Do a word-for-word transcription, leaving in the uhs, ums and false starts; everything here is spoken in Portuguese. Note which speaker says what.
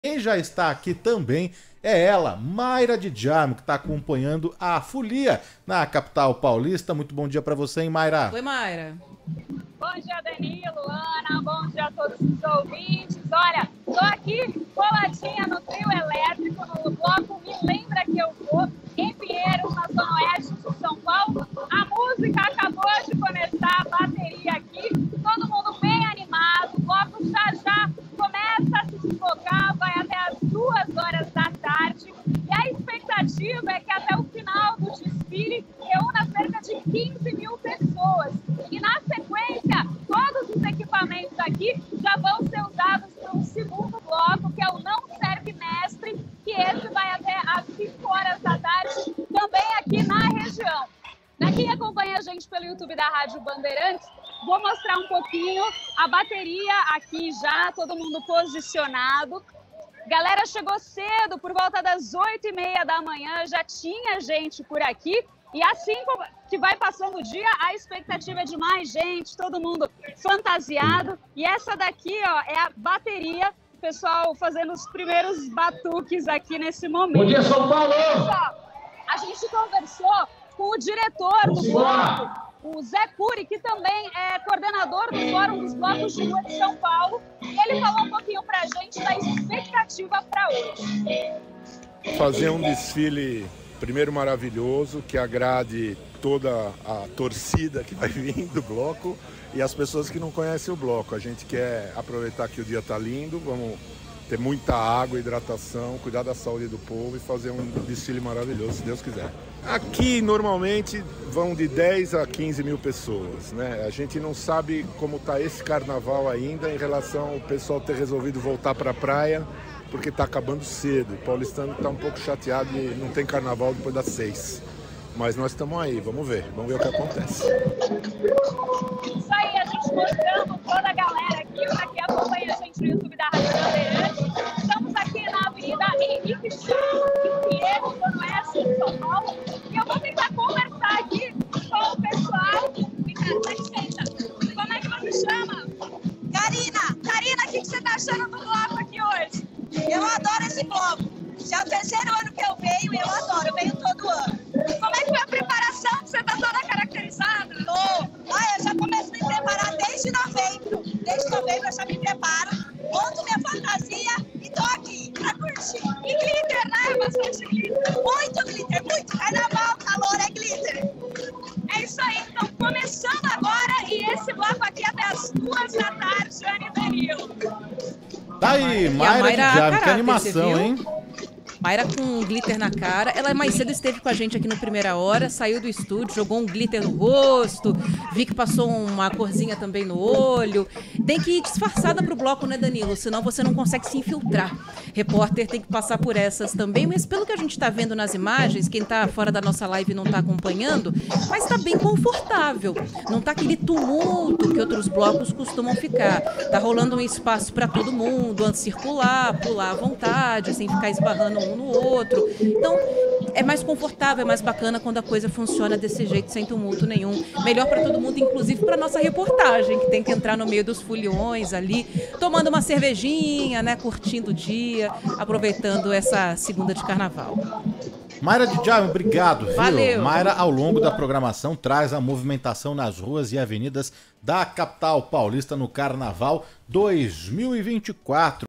Speaker 1: Quem já está aqui também é ela, Mayra de Djarmo, que está acompanhando a folia na capital paulista. Muito bom dia para você, hein, Mayra?
Speaker 2: Oi, Mayra.
Speaker 3: Bom dia, Danilo, Ana, bom dia a todos os ouvintes. Olha, tô aqui coladinha no trio elétrico, no bloco Me Lembra Que Eu Vou, em Pinheiros, na zona oeste de São Paulo. A música acabou de começar, a bateria aqui, todo mundo bem animado, o bloco já já começa a se deslocar, vai até as duas horas da tarde. E a expectativa é que até o final do desfile reúna cerca de quinze mil pessoas. E na sequência, todos os equipamentos aqui já vão ser usados para um segundo bloco, que é o Não Serve Mestre, que esse vai até às cinco horas da tarde, também aqui na região. Para quem acompanha a gente pelo YouTube da Rádio Bandeirantes, vou mostrar um pouquinho a bateria aqui já, todo mundo posicionado. Galera chegou cedo, por volta das oito e meia da manhã, já tinha gente por aqui. E assim que vai passando o dia, a expectativa é de mais gente, todo mundo fantasiado. E essa daqui, ó, é a bateria, o pessoal fazendo os primeiros batuques aqui nesse momento.
Speaker 4: Bom dia, São Paulo!
Speaker 3: A gente conversou com o diretor do bloco, o Zé Cury, que também é coordenador do Fórum dos Blocos de Rua de São Paulo. E ele falou um pouquinho pra gente da expectativa para hoje.
Speaker 5: Fazer um desfile, primeiro, maravilhoso, que agrade toda a torcida que vai vir do bloco e as pessoas que não conhecem o bloco. A gente quer aproveitar que o dia está lindo, vamos ter muita água, hidratação, cuidar da saúde do povo e fazer um desfile maravilhoso, se Deus quiser. Aqui, normalmente, vão de dez a quinze mil pessoas, né? A gente não sabe como está esse carnaval ainda em relação ao pessoal ter resolvido voltar para a praia, porque está acabando cedo. O paulistano está um pouco chateado e não tem carnaval depois das seis. Mas nós estamos aí, vamos ver, vamos ver o que acontece.
Speaker 3: Isso aí, a gente mostrando toda a galera aqui, para quem acompanha a gente no YouTube da Rádio Bandeirantes. Estamos aqui na Avenida Henrique Chaves, em Pinheiros, zona oeste de São Paulo. E eu vou tentar conversar aqui com o pessoal. Dá licença. Como é que você chama?
Speaker 6: Karina, Karina, o que, que você está achando do bloco aqui hoje? Eu adoro esse bloco. Já é o terceiro ano que eu venho e eu adoro, eu venho todo ano.
Speaker 3: Como é que foi a preparação? Você está toda caracterizada?
Speaker 6: Tô. Ah, eu já começo a me preparar desde novembro. Desde novembro eu já me preparo, monto minha fantasia e tô aqui pra curtir.
Speaker 3: E glitter, né? Bastante glitter.
Speaker 6: Muito glitter, muito. Carnaval, calor é glitter.
Speaker 3: É isso aí, então começando agora e esse bloco aqui até as duas da tarde, Ana e Danilo.
Speaker 1: Tá aí, Mayra de Djarmo, que animação, hein?
Speaker 2: Mayra com glitter na cara. Ela mais cedo esteve com a gente aqui no Primeira Hora, saiu do estúdio, jogou um glitter no rosto, vi que passou uma corzinha também no olho. Tem que ir disfarçada pro bloco, né, Danilo? Senão você não consegue se infiltrar. Repórter tem que passar por essas também, mas pelo que a gente tá vendo nas imagens, quem tá fora da nossa live não tá acompanhando, mas tá bem confortável. Não tá aquele tumulto que outros blocos costumam ficar. Tá rolando um espaço para todo mundo, circular, pular à vontade, sem ficar esbarrando um no outro. Então, é mais confortável, é mais bacana quando a coisa funciona desse jeito, sem tumulto nenhum. Melhor para todo mundo, inclusive para nossa reportagem, que tem que entrar no meio dos foliões ali, tomando uma cervejinha, né, curtindo o dia, aproveitando essa segunda de carnaval.
Speaker 1: Mayra de Djarmo, obrigado, viu?
Speaker 2: Valeu.
Speaker 1: Mayra, ao longo da programação, traz a movimentação nas ruas e avenidas da capital paulista no Carnaval dois mil e vinte e quatro.